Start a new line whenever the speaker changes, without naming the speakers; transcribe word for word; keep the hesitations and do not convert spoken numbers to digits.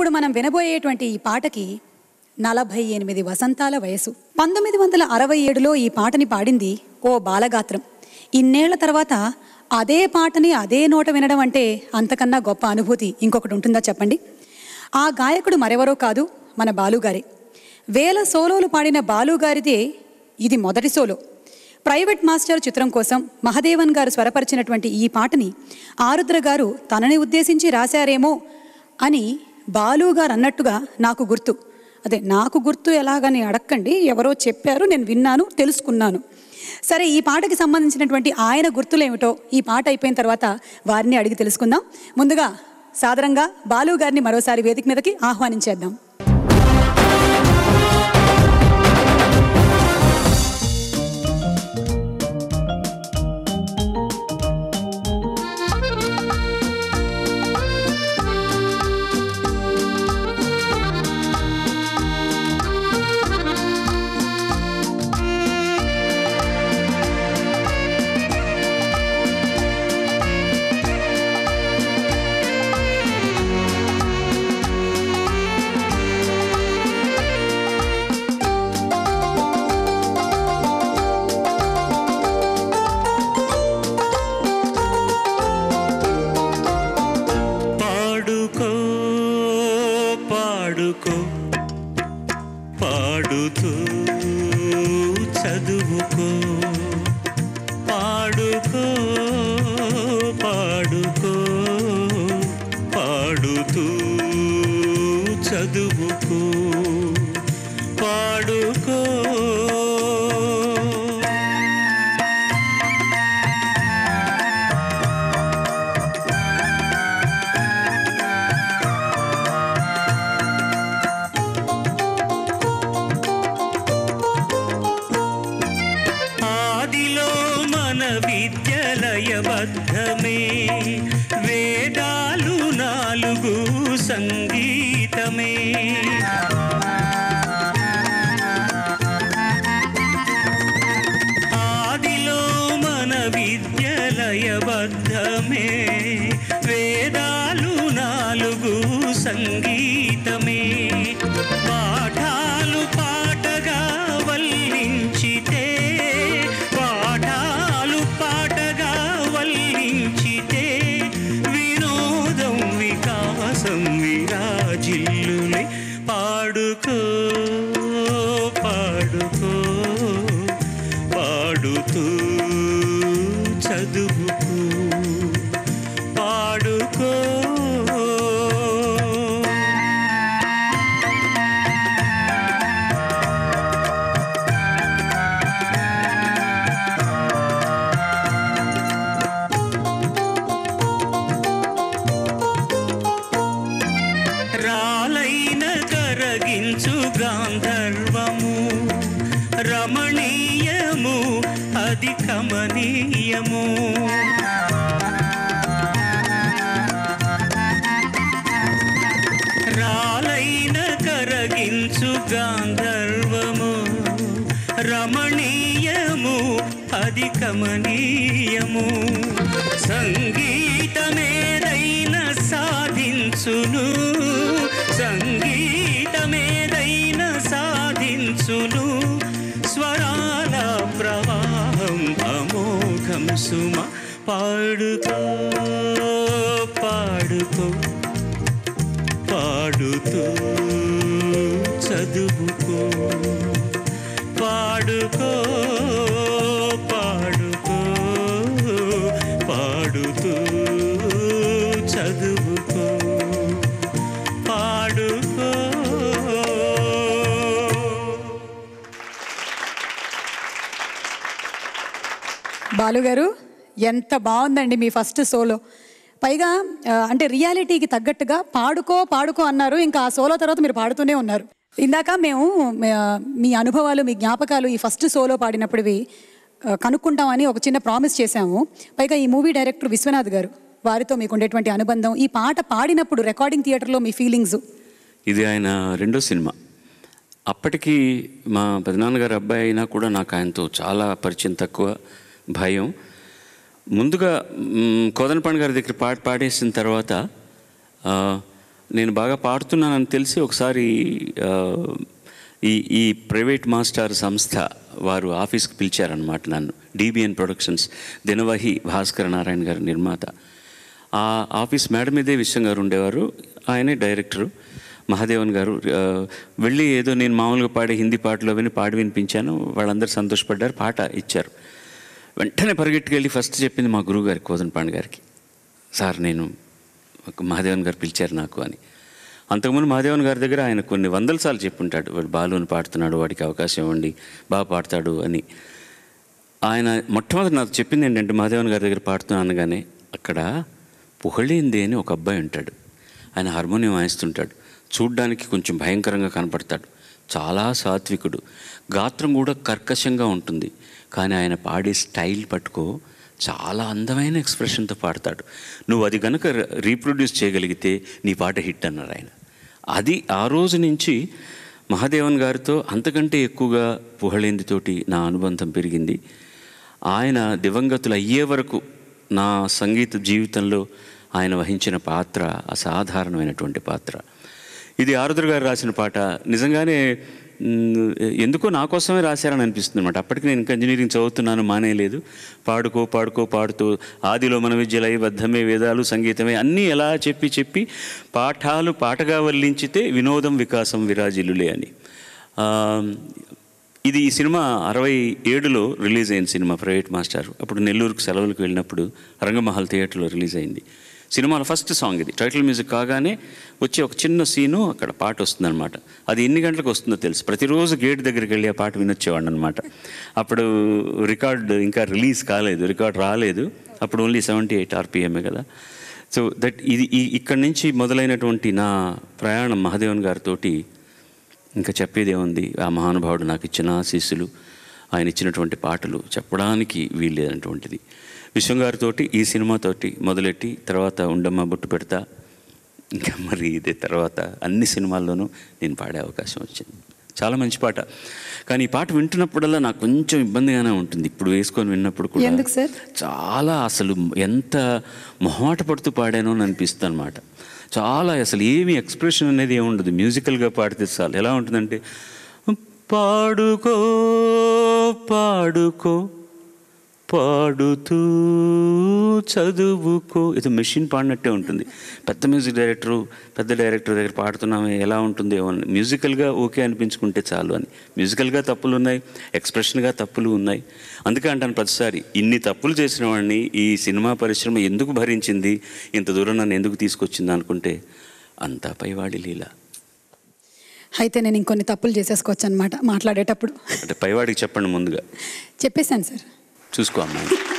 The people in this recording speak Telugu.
ఇప్పుడు మనం వినబోయేటువంటి ఈ పాటకి నలభై ఎనిమిది వసంతాల వయసు. పంతొమ్మిది వందల అరవై ఏడులో ఈ పాటని పాడింది ఓ బాలగాత్రం. ఇన్నేళ్ల తర్వాత అదే పాటని అదే నోట వినడం అంటే అంతకన్నా గొప్ప అనుభూతి ఇంకొకటి ఉంటుందా చెప్పండి? ఆ గాయకుడు మరెవరో కాదు, మన బాలుగారే. వేల సోలోలు పాడిన బాలుగారిదే ఇది మొదటి సోలో. ప్రైవేట్ మాస్టర్ చిత్రం కోసం మహదేవన్ గారు స్వరపరిచినటువంటి ఈ పాటని ఆరుద్ర గారు తనని ఉద్దేశించి రాశారేమో అని బాలుగారు అన్నట్టుగా నాకు గుర్తు. అదే నాకు గుర్తు ఎలాగని అడక్కండి, ఎవరో చెప్పారు, నేను విన్నాను, తెలుసుకున్నాను. సరే, ఈ పాటకి సంబంధించినటువంటి ఆయన గుర్తులేమిటో ఈ పాట అయిపోయిన తర్వాత వారిని అడిగి తెలుసుకుందాం. ముందుగా సాదరంగా బాలు గారిని మరోసారి వేదిక మీదకి ఆహ్వానించేద్దాం.
పాడుతూ చదువుకో, పాడుకో పాడుకో పాడుతూ చదువుకో, పాడుకో. విద్యలయబద్ధమే వేదాలు నాలుగు సంగీతమే, ఆదిలో మన విద్యలయబద్ధమే వేదాలు నాలుగు సంగీతమే, పాఠాలు పాటగా వల్లించితే వినోదం వికాసం విరాజిల్లులే, పాడుకో పాడుకో పాడుతూ చదువుకో, పాడుకో. రాలైన కరగించు గాంధర్వము రమణీయము అది కమనీయము, రాలైన కరగించు గాంధర్వము రమణీయము అది కమనీయము, సంగీతమేదైనా సాధించును, సంగీతమేదైనా సాధించును, స్వరాల ప్రవాహం అమోఘం సుమ, పాడుకో పాడుకో పాడుతూ చదువుకో, పాడుకో పాడుకో పాడుతూ చదువుకో, పాడుకో.
బాలుగారు, ఎంత బాగుందండి మీ ఫస్ట్ సోలో. పైగా అంటే రియాలిటీకి తగ్గట్టుగా పాడుకో పాడుకో అన్నారు. ఇంకా ఆ సోలో తర్వాత మీరు పాడుతూనే ఉన్నారు. ఇందాక మేము మీ అనుభవాలు, మీ జ్ఞాపకాలు ఈ ఫస్ట్ సోలో పాడినప్పుడువి కనుక్కుంటామని ఒక చిన్న ప్రామిస్ చేశాము. పైగా ఈ మూవీ డైరెక్టర్ విశ్వనాథ్ గారు, వారితో మీకు ఉండేటువంటి అనుబంధం, ఈ పాట పాడినప్పుడు రికార్డింగ్ థియేటర్లో మీ ఫీలింగ్స్.
ఇది ఆయన రెండో సినిమా. అప్పటికి మా పెదనాన్నగారు అబ్బాయి అయినా కూడా నాకు ఆయనతో చాలా పరిచయం తక్కువ, భయం. ముందుగా కోదనపాండ్ గారి దగ్గర పాట పాడేసిన తర్వాత నేను బాగా పాడుతున్నానని తెలిసి ఒకసారి ఆ, ఈ ఈ ప్రైవేట్ మాస్టర్ సంస్థ వారు ఆఫీస్కి పిలిచారనమాట నన్ను. డిబిఎన్ ప్రొడక్షన్స్, దినవహి భాస్కర నారాయణ గారు నిర్మాత. ఆ ఆఫీస్ మేడ మీదే విశ్వం గారు ఉండేవారు, ఆయనే డైరెక్టరు. మహాదేవన్ గారు ఆ, వెళ్ళి ఏదో నేను మామూలుగా పాడే హిందీ పాటలు విని పాడి వినిపించాను. వాళ్ళందరూ సంతోషపడ్డారు, పాట ఇచ్చారు. వెంటనే పరిగెట్టుకెళ్ళి ఫస్ట్ చెప్పింది మా గురువు గారికి, కోదండపాండి గారికి, సార్ నేను మహాదేవన్ గారు పిలిచారు నాకు అని. అంతకుముందు మహాదేవన్ గారి దగ్గర ఆయన కొన్ని వందల సార్లు చెప్పుంటాడు, వాడు బాలుని పాడుతున్నాడు, వాడికి అవకాశం ఇవ్వండి, బాగా పాడతాడు అని. ఆయన మొట్టమొదటి నాకు చెప్పింది ఏంటంటే, మహాదేవన్ గారి దగ్గర పాడుతున్నాను అనగానే, అక్కడ పుహళేంది అని ఒక అబ్బాయి ఉంటాడు, ఆయన హార్మోనియం వాయిస్తుంటాడు, చూడ్డానికి కొంచెం భయంకరంగా కనపడతాడు, చాలా సాత్వికుడు, గాత్రం కూడా కర్కశంగా ఉంటుంది, కానీ ఆయన పాడే స్టైల్ పట్టుకో చాలా అందమైన ఎక్స్ప్రెషన్తో పాడతాడు, నువ్వు అది కనుక రీప్రొడ్యూస్ చేయగలిగితే నీ పాట హిట్ అన్నారు ఆయన. అది ఆ రోజు నుంచి మహాదేవన్ గారితో అంతకంటే ఎక్కువగా పుహళేందితోటి నా అనుబంధం పెరిగింది. ఆయన దివంగతులు అయ్యే వరకు నా సంగీత జీవితంలో ఆయన వహించిన పాత్ర అసాధారణమైనటువంటి పాత్ర. ఇది ఆరుద్ర గారు రాసిన పాట. నిజంగానే ఎందుకో నా కోసమే రాశారని అనిపిస్తుంది అనమాట. అప్పటికి నేను ఇంకా ఇంజనీరింగ్ చదువుతున్నాను, మానేయలేదు. పాడుకో పాడుకో పాడుతూ ఆదిలో మన విద్యలై బద్ధమే వేదాలు సంగీతమే అన్నీ ఎలా చెప్పి చెప్పి పాఠాలు పాటగా వల్లించితే వినోదం వికాసం విరాజిల్లులే అని. ఇది ఈ సినిమా అరవై ఏడులో రిలీజ్ అయిన సినిమా, ప్రైవేట్ మాస్టర్. అప్పుడు నెల్లూరుకు సెలవులకు వెళ్ళినప్పుడు రంగమహల్ థియేటర్లో రిలీజ్ అయింది. సినిమాలో ఫస్ట్ సాంగ్ ఇది. టైటిల్ మ్యూజిక్ కాగానే వచ్చి ఒక చిన్న సీను, అక్కడ పాట వస్తుందన్నమాట. అది ఎన్ని గంటలకు వస్తుందో తెలుసు, ప్రతిరోజు గేట్ దగ్గరికి వెళ్ళి ఆ పాట వినొచ్చేవాడిని అనమాట. అప్పుడు రికార్డ్ ఇంకా రిలీజ్ కాలేదు, రికార్డ్ రాలేదు, అప్పుడు ఓన్లీ సెవెంటీ ఎయిట్ ఆర్పిఎంఏ కదా. సో దట్ ఇది ఇక్కడి నుంచి మొదలైనటువంటి నా ప్రయాణం మహాదేవన్ గారితో. ఇంకా చెప్పేదేముంది, ఆ మహానుభావుడు నాకు ఇచ్చిన ఆశీస్సులు, ఆయన ఇచ్చినటువంటి పాటలు చెప్పడానికి వీల్లేనటువంటిది. విశ్వం గారితోటి ఈ సినిమాతోటి మొదలెట్టి తర్వాత ఉండమ్మ బొట్టు పెడతా, ఇంకా మరి ఇదే తర్వాత అన్ని సినిమాల్లోనూ నేను పాడే అవకాశం వచ్చింది. చాలా మంచి పాట, కానీ ఈ పాట వింటున్నప్పుడల్లా నాకు కొంచెం ఇబ్బందిగానే ఉంటుంది. ఇప్పుడు వేసుకొని విన్నప్పుడు కూడా
ఎందుకు సార్
చాలా అసలు ఎంత మొహమాట పడుతూ పాడానో అని అనిపిస్తుంది అనమాట. చాలా అసలు ఏమి ఎక్స్ప్రెషన్ అనేది ఏముండదు, మ్యూజికల్గా పాడితే చాలు. ఎలా ఉంటుందంటే, పాడుకో పాడుకో పాడుతూ చదువుకో, ఇది మెషిన్ పాడినట్టే ఉంటుంది. పెద్ద మ్యూజిక్ డైరెక్టరు పెద్ద డైరెక్టర్ దగ్గర పాడుతున్నామే ఎలా ఉంటుంది ఏమో, మ్యూజికల్గా ఓకే అనిపించుకుంటే చాలు అని. మ్యూజికల్గా తప్పులు ఉన్నాయి, ఎక్స్ప్రెషన్గా తప్పులు ఉన్నాయి. అందుకే అంటాను ప్రతిసారి, ఇన్ని తప్పులు చేసిన వాడిని ఈ సినిమా పరిశ్రమ ఎందుకు భరించింది, ఇంత దూరం నన్ను ఎందుకు తీసుకొచ్చింది అనుకుంటే అంతా పైవాడి లీల.
అయితే నేను ఇంకొన్ని తప్పులు చేసేసుకోవచ్చు అనమాట మాట్లాడేటప్పుడు.
అంటే పైవాడికి చెప్పండి ముందుగా.
చెప్పేశాను సార్,
చూసుకో అమ్మాయి.